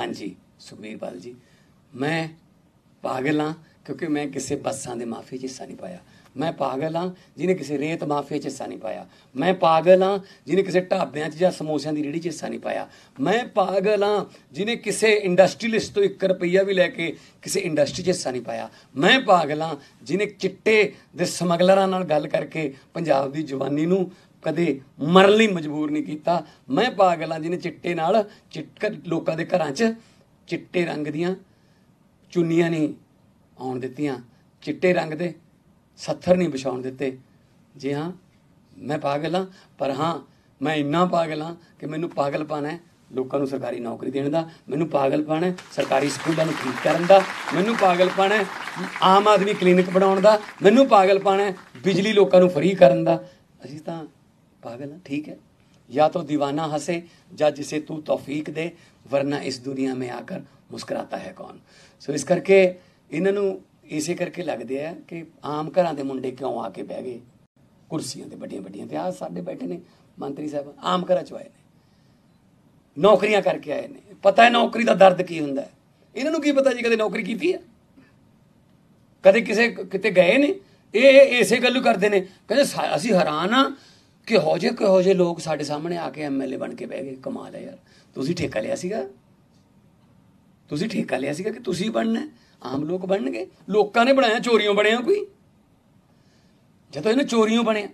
हाँ जी सुखबीर बादल जी, मैं पागल हाँ क्योंकि मैं किसी बसां दे माफिया 'ਚ हिस्सा नहीं पाया। मैं पागल हाँ जिन्हें किसी रेत माफिया 'ਚ हिस्सा नहीं पाया। मैं पागल हाँ जिन्हें किसी ढाबिਆਂ 'ਚ ਜਾਂ ਸਮੋਸਿਆਂ ਦੀ ਰੇਹੜੀ 'ਚ हिस्सा नहीं पाया। मैं पागल हाँ जिन्हें किसी इंडस्ट्रीलिस्ट तो 1 रुपया भी लैके किसी इंडस्ट्री 'ਚ हिस्सा नहीं पाया। मैं पागल हाँ जिन्हें चिट्टे दे ਸਮਗਲਰਾਂ ਨਾਲ ਗੱਲ करके पंजाब ਦੀ जवानी ਨੂੰ कदे मरन ਲਈ मजबूर नहीं किया। मैं पागल हाँ जिन्हें चिट्टे नाल लोगों के घरां 'ਚ चिट्टे रंग दियां चुन्नियां नहीं आउण दित्तियां, चिट्टे रंग दे सत्थर नहीं विछाउण दित्ते। जी हाँ मैं पागल हाँ, पर हाँ मैं इन्ना पागल हाँ कि मैनू पागलपन है लोगों को सरकारी नौकरी देने का, मैनू पागलपन है सरकारी स्कूलों को ठीक करन दा, मैनू पागलपन है आम आदमी क्लीनिक बनाउण दा, मैनू पागलपन है बिजली लोगों को फ्री करन दा। असीं तां पागल हाँ, ठीक है। या तो दीवाना हंसे या जिसे तू तौफीक दे, वरना इस दुनिया में आकर मुस्कुराता है कौन। सो इस करके इन्हों इसे करके लगते है कि आम घर के मुंडे क्यों आके बह गए कुर्सियां ते बड़िया बड़िया, ते आ साडे बैठे ने मंत्री साहब आम घर चो आए ने, नौकरियां करके आए ने, पता है नौकरी का दर्द की हुंदा है। इन्हों की पता जी कदे नौकरी की है, कदे किसे किते गए ने, ये इसे गल करते हैं कहते असीं हैरान हाँ किहो जे लोग साडे सामने आके MLA बन के बह गए। कमाल है यार, तुसीं ठेका लिया सीगा, तुसीं ठेका लिया सीगा कि तुसीं बनना है, आम लोग बनणगे। लोकां ने बनाया चोरियों बनिया कोई, जदों इन्हें चोरियों बनिया।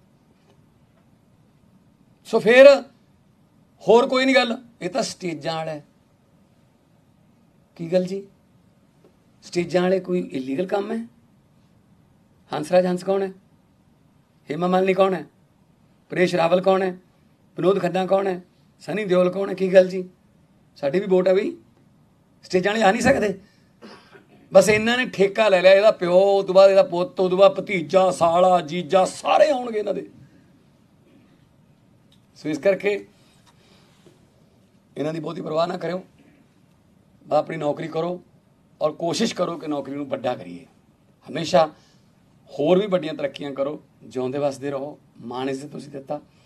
सो फिर होर कोई नहीं गल, ये तो स्टेजां वाला है। की गल जी स्टेजां वाले कोई इलीगल काम है? हंसराज हंस कौन है? हेमा मालिनी कौन है? परेश रावल कौन है? विनोद खन्ना कौन है? सनी देओल कौन है? की गल जी साडी भी वोट है बई, स्टेजां वाले आ नहीं सकते। बस इन्हों ने ठेका ले लिया, ਇਹਦਾ ਪਿਓ उस तो बाद ਇਹਦਾ पुत्त उस तो बाद भतीजा साला जीजा सारे आउणगे इन्हां दे। सो इस करके इन्हां दी बहुती परवाह ना करो, अपनी नौकरी करो और कोशिश करो कि नौकरी नूं वड्डा करिए। हमेशा होर भी वड्डियां तरक्कियां करो, जिउंदे वसदे रहो। माण इज्जत तुसीं दित्ता,